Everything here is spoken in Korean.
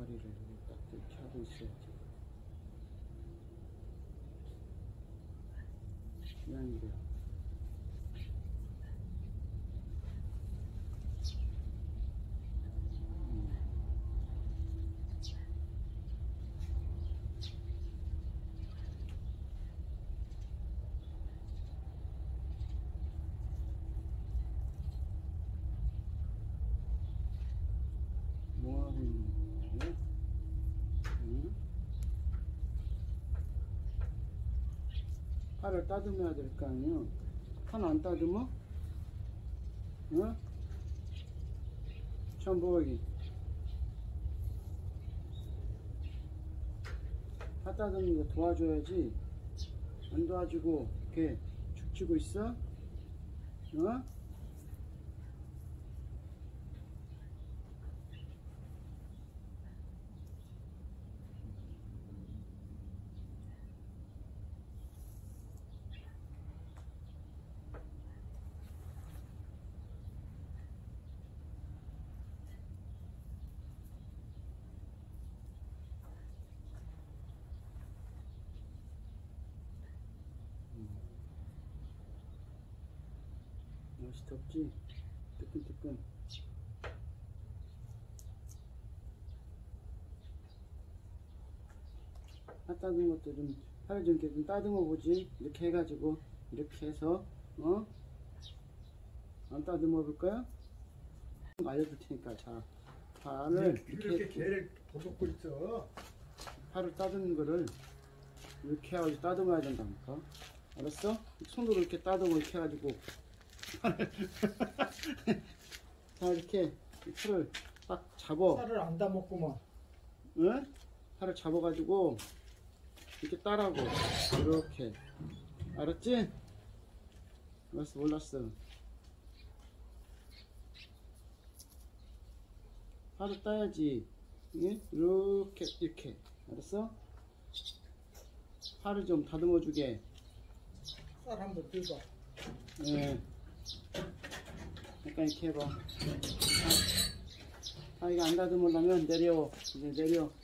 종아리를 딱 이렇게 하고 있어야지. 그냥 이래요. 뭐 하고 있는 거야? 응? 팔을 따듬어야 될 거 아니에요? 팔 안 따듬어? 응? 처음 보기. 팔 따듬는 거 도와줘야지. 안 도와주고 이렇게 죽치고 있어? 어? 날씨 덥지? 뜨끈뜨끈. 팔 따듬는 것도 좀, 팔을 좀 이렇게 좀 따듬어 보지. 이렇게 해가지고, 이렇게 해서, 어? 안 따듬어 볼 거야? 알려줄 테니까. 자, 팔을 이렇게 개를 도둑고 있어. 팔을 따듬는 거를 이렇게 해가지고 따듬어야 된다니까. 알았어? 손으로 이렇게 따듬어 이렇게 해가지고. 자, 이렇게 팔을 딱 잡어. 쌀을 안 다먹구만. 응? 팔을 잡아가지고 이렇게 따라고. 이렇게. 알았지? 알았어, 몰랐어. 팔을 따야지. 예? 이렇게, 이렇게. 알았어? 팔을 좀 다듬어 주게. 쌀 한번 들봐. 예. 약간 이렇게 해봐. 아, 이거 안 다듬으려면 내려. 이제 내려.